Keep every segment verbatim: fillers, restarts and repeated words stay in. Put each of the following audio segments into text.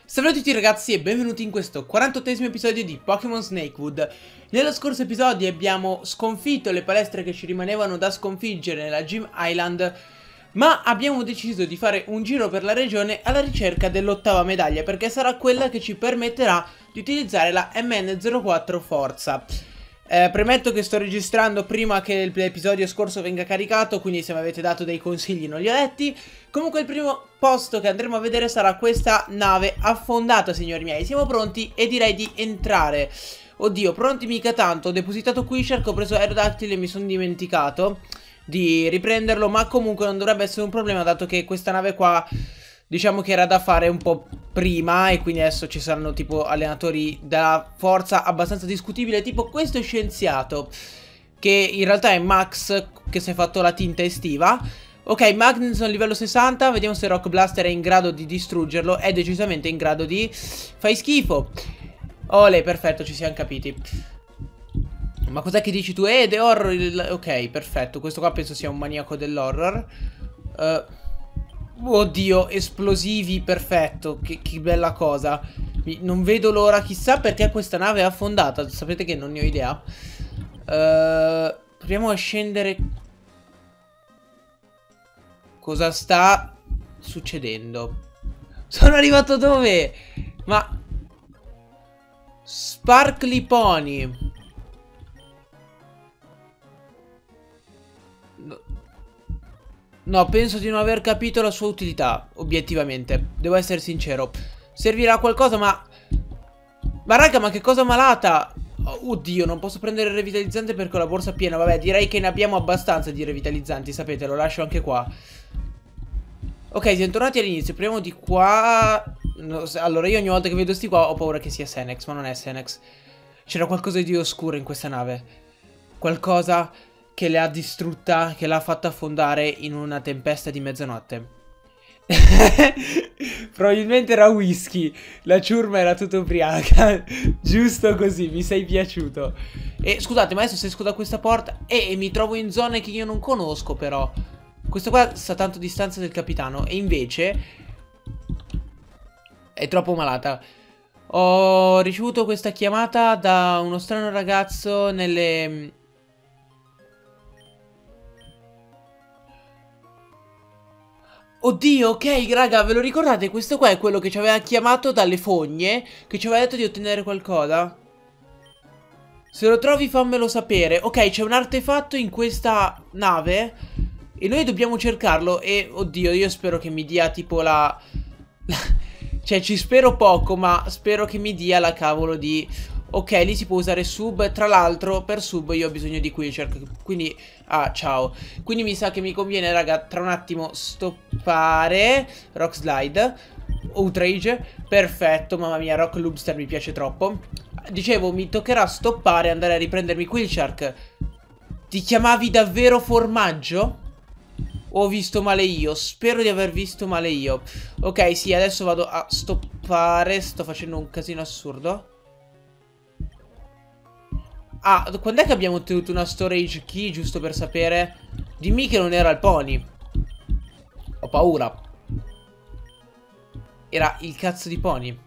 Salve a tutti ragazzi e benvenuti in questo quarantottesimo episodio di Pokémon Snakewood. Nello scorso episodio abbiamo sconfitto le palestre che ci rimanevano da sconfiggere nella Gym Island, ma abbiamo deciso di fare un giro per la regione alla ricerca dell'ottava medaglia, perché sarà quella che ci permetterà di utilizzare la M N zero quattro Forza. Eh, premetto che sto registrando prima che l'episodio scorso venga caricato, quindi se mi avete dato dei consigli non li ho letti. Comunque il primo posto che andremo a vedere sarà questa nave affondata, signori miei. Siamo pronti e direi di entrare. Oddio, pronti mica tanto. Ho depositato Quishark, ho preso Aerodactyl e mi sono dimenticato di riprenderlo, ma comunque non dovrebbe essere un problema, dato che questa nave qua diciamo che era da fare un po' prima, e quindi adesso ci saranno tipo allenatori della forza abbastanza discutibile, tipo questo scienziato che in realtà è Max, che si è fatto la tinta estiva. Ok, Magneton livello sessanta, vediamo se Rock Blaster è in grado di distruggerlo. È decisamente in grado di... Fai schifo. Olè, perfetto, ci siamo capiti. Ma cos'è che dici tu? Eh, The Horror... Ok, perfetto, questo qua penso sia un maniaco dell'horror. uh, Oddio, esplosivi, perfetto. Che, che bella cosa. Non vedo l'ora, chissà perché questa nave è affondata. Sapete che non ne ho idea. uh, Proviamo a scendere. Cosa sta succedendo? Sono arrivato dove? Ma Sparkly Pony. No. No, penso di non aver capito la sua utilità, obiettivamente. Devo essere sincero. Servirà a qualcosa, ma... Ma raga, ma che cosa malata! Oddio, non posso prendere il revitalizzante perché ho la borsa piena. Vabbè, direi che ne abbiamo abbastanza di revitalizzanti, sapete, lo lascio anche qua. Ok, siamo tornati all'inizio. Proviamo di qua. No, allora, io ogni volta che vedo sti qua ho paura che sia Senex, ma non è Senex. C'era qualcosa di oscuro in questa nave. Qualcosa che le ha distrutta, che l'ha fatta affondare in una tempesta di mezzanotte. Probabilmente era whisky. La ciurma era tutta ubriaca. Giusto così, mi sei piaciuto. E scusate, ma adesso se esco da questa porta e, e mi trovo in zone che io non conosco, però. Questo qua sta tanto a distanza del capitano. E invece è troppo malata. Ho ricevuto questa chiamata da uno strano ragazzo nelle... Oddio, ok, raga, ve lo ricordate? Questo qua è quello che ci aveva chiamato dalle fogne, che ci aveva detto di ottenere qualcosa? Se lo trovi fammelo sapere. Ok, c'è un artefatto in questa nave e noi dobbiamo cercarlo. E, oddio, io spero che mi dia tipo la... la... Cioè, ci spero poco, ma spero che mi dia la cavolo di... Ok, lì si può usare sub. Tra l'altro, per sub io ho bisogno di Quishark. Quindi, ah, ciao. Quindi mi sa che mi conviene, raga, tra un attimo stoppare. Rock Slide, Outrage, perfetto. Mamma mia, Rock Lobster mi piace troppo. Dicevo, mi toccherà stoppare e andare a riprendermi Quishark. Ti chiamavi davvero Formaggio? O ho visto male io? Spero di aver visto male io. Ok, sì, adesso vado a stoppare. Sto facendo un casino assurdo. Ah, quando è che abbiamo ottenuto una storage key, giusto per sapere? Dimmi che non era il pony. Ho paura. Era il cazzo di pony.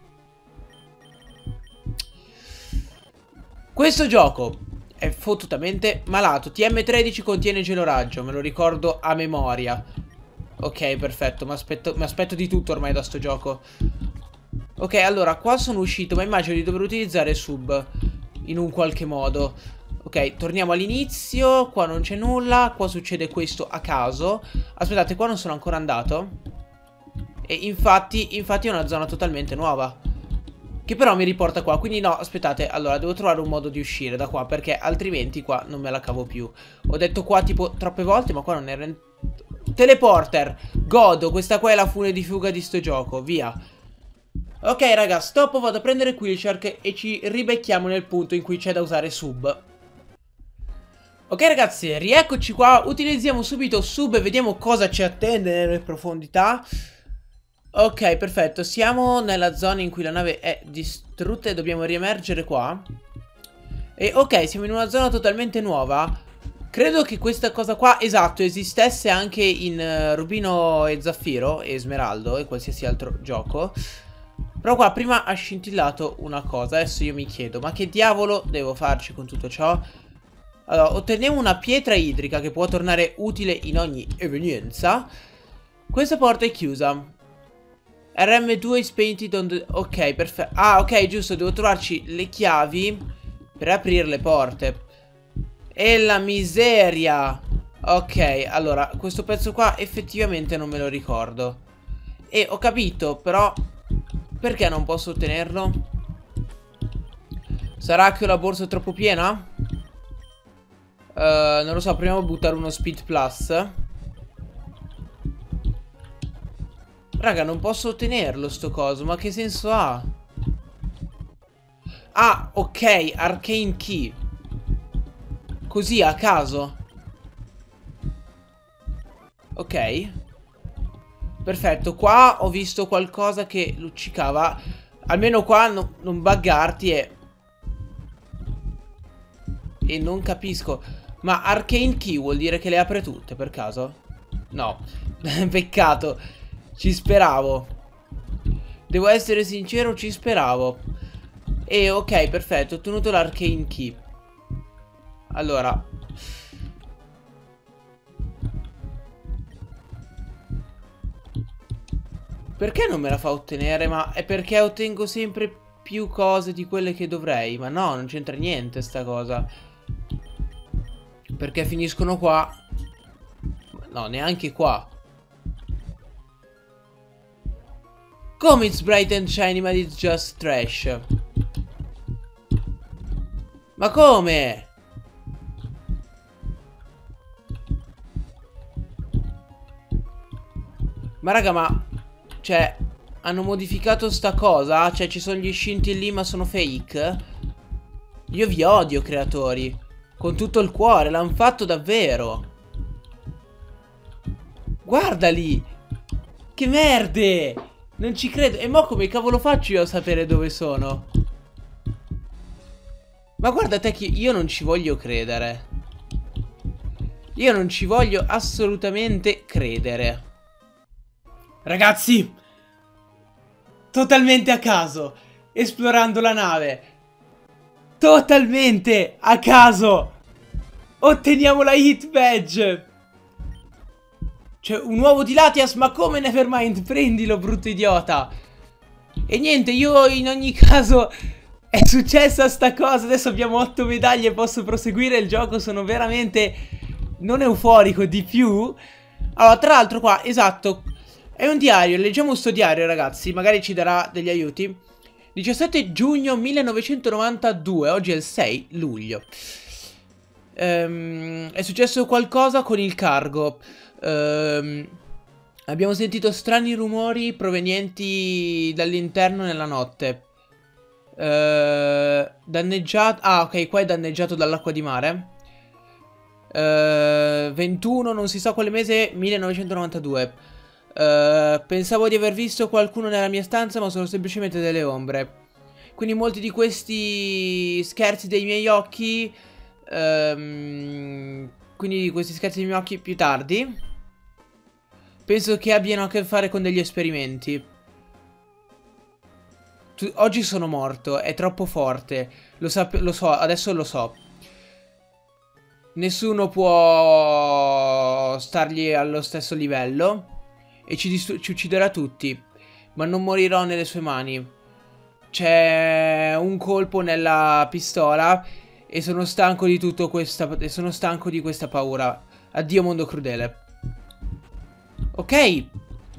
Questo gioco è fottutamente malato. T M tredici contiene geloraggio, me lo ricordo a memoria. Ok, perfetto, mi aspetto, mi aspetto di tutto ormai da sto gioco. Ok, allora, qua sono uscito, ma immagino di dover utilizzare sub in un qualche modo. Ok, torniamo all'inizio. Qua non c'è nulla. Qua succede questo a caso. Aspettate, qua non sono ancora andato. E infatti, infatti è una zona totalmente nuova, che però mi riporta qua. Quindi no, aspettate, allora devo trovare un modo di uscire da qua, perché altrimenti qua non me la cavo più. Ho detto qua tipo troppe volte, ma qua non era... Teleporter, godo, questa qua è la fune di fuga di sto gioco, via. Ok raga, stop, vado a prendere Quishark e ci ribecchiamo nel punto in cui c'è da usare sub. Ok ragazzi, rieccoci qua, utilizziamo subito sub e vediamo cosa ci attende nelle profondità. Ok, perfetto, siamo nella zona in cui la nave è distrutta e dobbiamo riemergere qua. E ok, siamo in una zona totalmente nuova. Credo che questa cosa qua, esatto, esistesse anche in uh, Rubino e Zaffiro e Smeraldo e qualsiasi altro gioco. Però qua prima ha scintillato una cosa. Adesso io mi chiedo, ma che diavolo devo farci con tutto ciò? Allora, otteniamo una pietra idrica che può tornare utile in ogni evenienza. Questa porta è chiusa. R M due is painted on the... Ok, perfetto. Ah, ok, giusto, devo trovarci le chiavi per aprire le porte. E la miseria. Ok, allora, questo pezzo qua effettivamente non me lo ricordo. E ho capito, però... Perché non posso ottenerlo? Sarà che ho la borsa troppo piena? Uh, non lo so, proviamo a buttare uno speed plus. Raga, non posso ottenerlo sto coso, ma che senso ha? Ah, ok, arcane key. Così a caso. Ok. Perfetto, qua ho visto qualcosa che luccicava. Almeno qua no, non buggarti e... E non capisco. Ma arcane key vuol dire che le apre tutte per caso? No. Peccato. Ci speravo. Devo essere sincero, ci speravo. E ok, perfetto, ho ottenuto l'arcane key. Allora. Perché non me la fa ottenere? Ma è perché ottengo sempre più cose di quelle che dovrei. Ma no, non c'entra niente sta cosa. Perché finiscono qua. No, neanche qua. Come it's bright and shiny, but it's just trash. Ma come? Ma raga, ma... Cioè, hanno modificato sta cosa? Cioè, ci sono gli scintillini ma sono fake? Io vi odio, creatori. Con tutto il cuore, l'hanno fatto davvero. Guarda lì. Che merde. Non ci credo. E mo come cavolo faccio io a sapere dove sono? Ma guarda te che io non ci voglio credere. Io non ci voglio assolutamente credere. Ragazzi, totalmente a caso, esplorando la nave, totalmente a caso, otteniamo la hit badge. Cioè, un uovo di Latias, ma come Nevermind, prendilo, brutto idiota. E niente, io in ogni caso è successa sta cosa, adesso abbiamo otto medaglie, posso proseguire il gioco, sono veramente non euforico, di più. Allora, tra l'altro qua, esatto, è un diario, leggiamo sto diario ragazzi, magari ci darà degli aiuti. diciassette giugno millenovecentonovantadue, oggi è il sei luglio. Ehm, è successo qualcosa con il cargo. Ehm, abbiamo sentito strani rumori provenienti dall'interno nella notte. Ehm, danneggiato... Ah, ok, qua è danneggiato dall'acqua di mare. Ehm, ventuno, non si sa quale mese, millenovecentonovantadue. Uh, pensavo di aver visto qualcuno nella mia stanza, ma sono semplicemente delle ombre. Quindi molti di questi scherzi dei miei occhi um, Quindi questi scherzi dei miei occhi più tardi penso che abbiano a che fare con degli esperimenti. tu, Oggi sono morto, è troppo forte. Lo, lo so, adesso lo so. Nessuno può stargli allo stesso livello e ci, ci ucciderà tutti. Ma non morirò nelle sue mani. C'è un colpo nella pistola e sono stanco di tutto questa. E sono stanco di questa paura. Addio mondo crudele. Ok.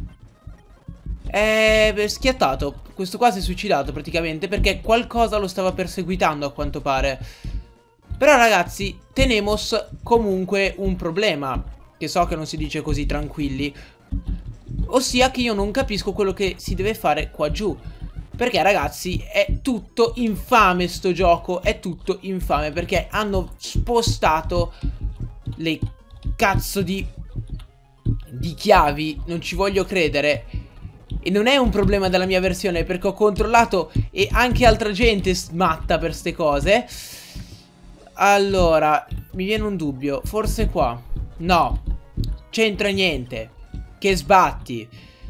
È schiattato. Questo qua si è suicidato praticamente perché qualcosa lo stava perseguitando a quanto pare. Però ragazzi, tenemos comunque un problema, che so che non si dice così tranquilli. Ossia che io non capisco quello che si deve fare qua giù. Perché ragazzi è tutto infame sto gioco. È tutto infame perché hanno spostato le cazzo di Di chiavi. Non ci voglio credere. E non è un problema della mia versione, perché ho controllato e anche altra gente smatta per ste cose. Allora, mi viene un dubbio. Forse qua. No, c'entra niente. Che sbatti.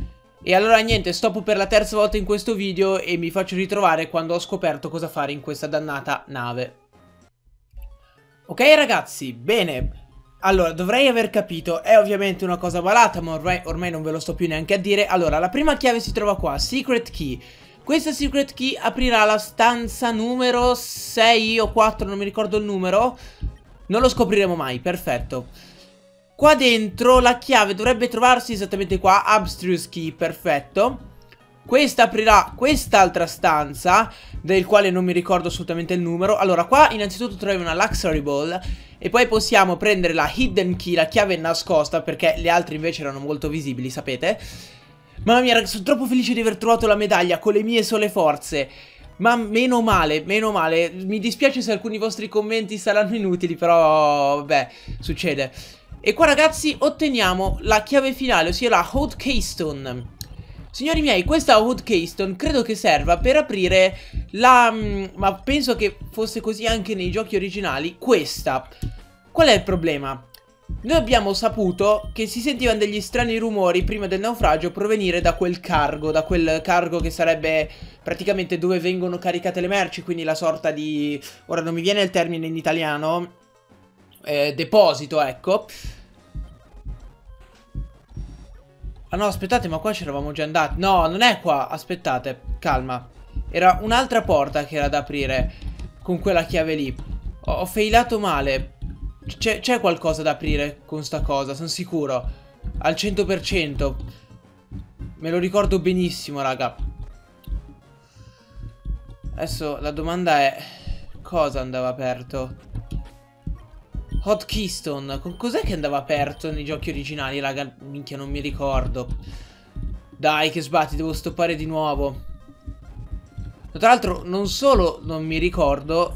E allora niente, stoppo per la terza volta in questo video e mi faccio ritrovare quando ho scoperto cosa fare in questa dannata nave. Ok ragazzi, bene. Allora, dovrei aver capito, è ovviamente una cosa malata, ma ormai, ormai non ve lo sto più neanche a dire. Allora, la prima chiave si trova qua, Secret Key. Questa Secret Key aprirà la stanza numero sei o quattro, non mi ricordo il numero. Non lo scopriremo mai, perfetto. Qua dentro la chiave dovrebbe trovarsi esattamente qua, Abstruse Key, perfetto. Questa aprirà quest'altra stanza, del quale non mi ricordo assolutamente il numero. Allora, qua innanzitutto troviamo una Luxury Ball. E poi possiamo prendere la Hidden Key, la chiave nascosta, perché le altre invece erano molto visibili, sapete? Mamma mia, ragazzi, sono troppo felice di aver trovato la medaglia con le mie sole forze. Ma meno male, meno male. Mi dispiace se alcuni vostri commenti saranno inutili, però vabbè, succede. E qua ragazzi otteniamo la chiave finale, ossia la Hot Keystone. Signori miei, questa Hot Keystone credo che serva per aprire la... ma penso che fosse così anche nei giochi originali, questa. Qual è il problema? Noi abbiamo saputo che si sentivano degli strani rumori prima del naufragio provenire da quel cargo, da quel cargo che sarebbe praticamente dove vengono caricate le merci, quindi la sorta di... ora non mi viene il termine in italiano, eh, deposito, ecco. Ah no, aspettate, ma qua c'eravamo già andati. No, non è qua, aspettate, calma. Era un'altra porta che era da aprire con quella chiave lì. Ho, ho failato male. C'è qualcosa da aprire con sta cosa, sono sicuro. Al cento per cento. Me lo ricordo benissimo, raga. Adesso la domanda è: cosa andava aperto? Hot Keystone, con cos'è che andava aperto nei giochi originali, raga? Minchia, non mi ricordo. Dai, che sbatti, devo stoppare di nuovo. Tra l'altro, non solo non mi ricordo.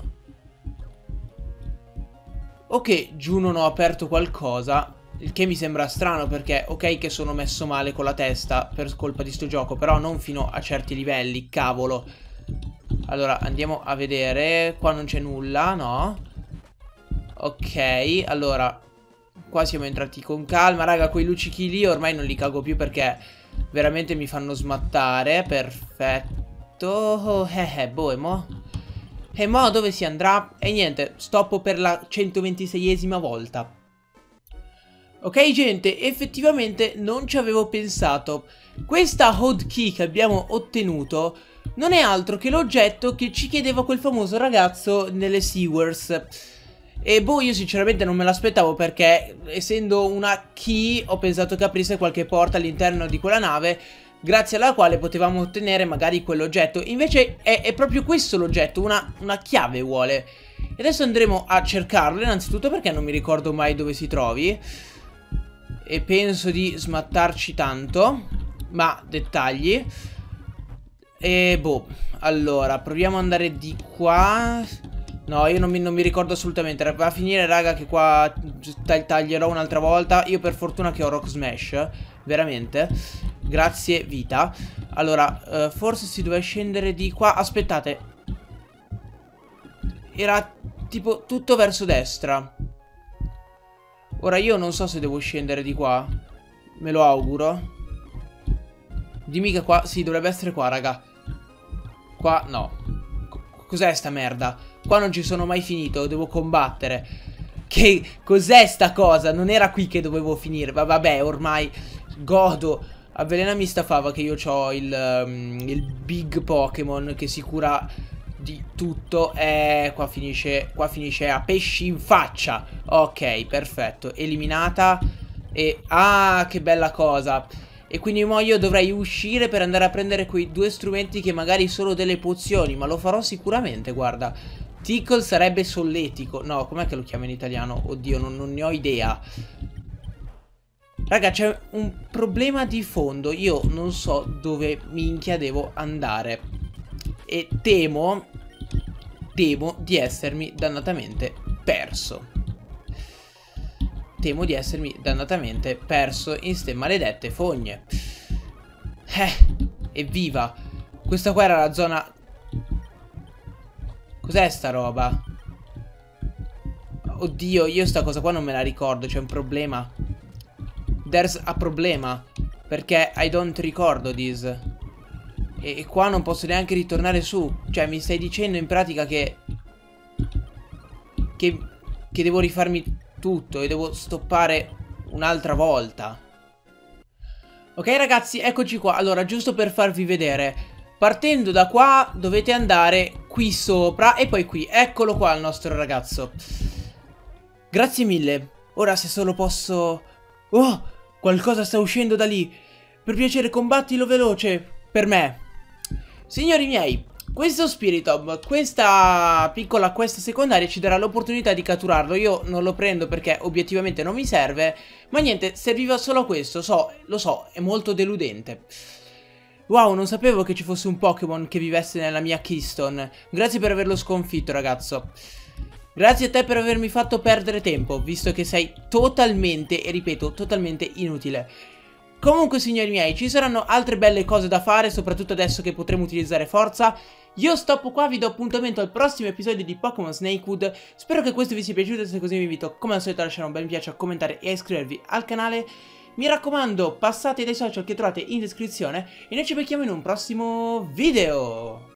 Ok, giù non ho aperto qualcosa. Il che mi sembra strano perché, ok che sono messo male con la testa per colpa di sto gioco, però non fino a certi livelli, cavolo. Allora, andiamo a vedere. Qua non c'è nulla, no? Ok, allora qua siamo entrati con calma. Raga, quei luccichi lì ormai non li cago più perché veramente mi fanno smattare. Perfetto. Oh, eh, eh, boh, e mo? E mo dove si andrà? E niente, stoppo per la centoventiseiesima volta. Ok gente, effettivamente non ci avevo pensato. Questa Hot Key che abbiamo ottenuto non è altro che l'oggetto che ci chiedeva quel famoso ragazzo nelle Sewers. E boh, io sinceramente non me l'aspettavo perché, essendo una key, ho pensato che aprisse qualche porta all'interno di quella nave, grazie alla quale potevamo ottenere magari quell'oggetto. Invece è, è proprio questo l'oggetto, una, una chiave vuole. E adesso andremo a cercarlo, innanzitutto perché non mi ricordo mai dove si trovi. E penso di smattarci tanto, ma dettagli. E boh, allora, proviamo ad andare di qua. No, io non mi, non mi ricordo assolutamente. Va a finire, raga, che qua taglierò un'altra volta. Io per fortuna che ho Rock Smash, veramente. Grazie vita. Allora, uh, forse si doveva scendere di qua. Aspettate. Era tipo tutto verso destra. Ora io non so se devo scendere di qua. Me lo auguro. Dimmi che qua, sì, dovrebbe essere qua, raga. Qua, no. Cos'è sta merda? Qua non ci sono mai finito, devo combattere. Che cos'è sta cosa? Non era qui che dovevo finire. Ma vabbè, ormai godo. Avvelenami sta fava che io ho il, um, il big Pokémon che si cura di tutto. E qua finisce, qua finisce a pesci in faccia. Ok, perfetto. Eliminata. E ah, che bella cosa. E quindi mo io dovrei uscire per andare a prendere quei due strumenti che magari sono delle pozioni. Ma lo farò sicuramente, guarda. Tickle sarebbe solletico. No, com'è che lo chiama in italiano? Oddio, non, non ne ho idea. Raga, c'è un problema di fondo. Io non so dove minchia devo andare. E temo Temo di essermi dannatamente perso. Temo di essermi dannatamente perso in ste maledette fogne. Eh, evviva. Questa qua era la zona... Cos'è sta roba? Oddio, io sta cosa qua non me la ricordo. C'è un problema. There's a problema. Perché I don't ricordo this. E, e qua non posso neanche ritornare su. Cioè mi stai dicendo in pratica che Che, che devo rifarmi tutto e devo stoppare un'altra volta. Ok ragazzi, eccoci qua. Allora, giusto per farvi vedere, partendo da qua dovete andare qui sopra e poi qui. Eccolo qua il nostro ragazzo. Grazie mille. Ora se solo posso... Oh, qualcosa sta uscendo da lì. Per piacere combattilo veloce. Per me. Signori miei, questo Spiritomb, questa piccola quest secondaria ci darà l'opportunità di catturarlo. Io non lo prendo perché obiettivamente non mi serve. Ma niente, serviva solo a questo, so, lo so, è molto deludente. Wow, non sapevo che ci fosse un Pokémon che vivesse nella mia Keystone. Grazie per averlo sconfitto, ragazzo. Grazie a te per avermi fatto perdere tempo, visto che sei totalmente, e ripeto, totalmente inutile. Comunque, signori miei, ci saranno altre belle cose da fare, soprattutto adesso che potremo utilizzare forza. Io stoppo qua, vi do appuntamento al prossimo episodio di Pokémon Snakewood. Spero che questo vi sia piaciuto, se così vi invito come al solito a lasciare un bel mi piace, a commentare e a iscrivervi al canale. Mi raccomando, passate dai social che trovate in descrizione e noi ci becchiamo in un prossimo video.